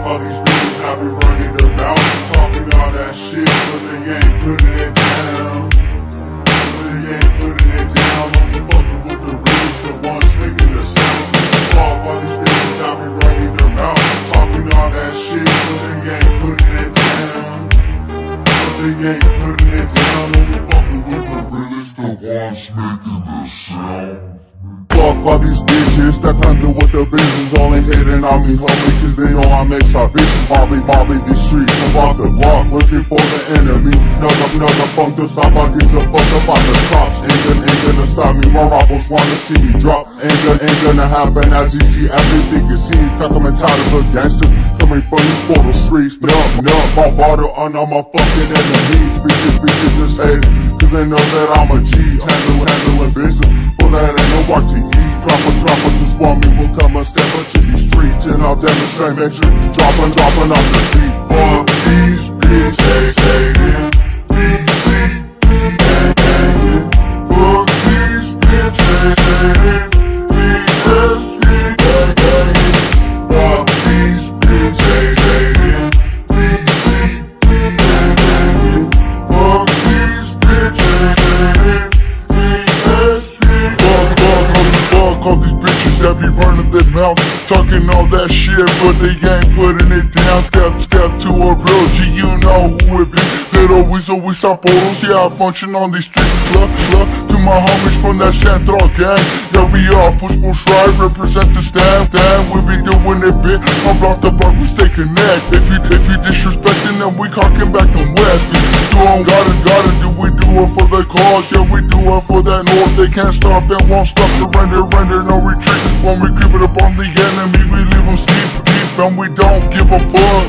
all these niggas I be running about, talking all that shit, but they ain't putting it down. But they ain't putting it down. Only fucking with the realest, the ones making the sound. Fuck all these niggas I be running their mouth, talking all that shit, but they ain't putting it down. But they ain't putting it down. Only fucking with the realest, the ones making the sound. Fuck all these bitches that come to with the business, only hating on me, homie, cause they know I'm extra-vicious. Bobby, these streets, I'm off the block, looking for the enemy. Another funk to stop, I get the fuck up on the cops. Ain't gonna stop me, my rivals wanna see me drop. Ain't gonna happen as easy as they think it seems. Cause I'm tired of the gangsters coming from these portal streets. My bottle on all my fucking enemies. Bitches just hating, cause they know that I'm a G. Handling business, but that ain't no work to eat. Dropper just want me, will come and step into these streets, and I'll demonstrate, make sure dropping off the beat. Fuck these bitches hating, BC, gang. Fuck these bitches hating, BSV, gang. Fuck these bitches hating, BC, gang. Fuck these bitches hating, all these bitches that be running their mouth, talking all that shit, but they ain't putting it down. Step to a real G, you know who it be. Little Weasel, we Saporos, yeah, I function on these streets. Love to my homies from that Central gang. Yeah, we all push right, represent the stand. Damn, we be doing it big, I'm block to block, we stay connected. If you disrespecting them, we cocking back them weapons. Gotta do, we do it for the cause, yeah, we do it for that north. They can't stop and won't stop to render, no retreat. When we creep it up on the enemy, we leave them sleep deep, and we don't give a fuck.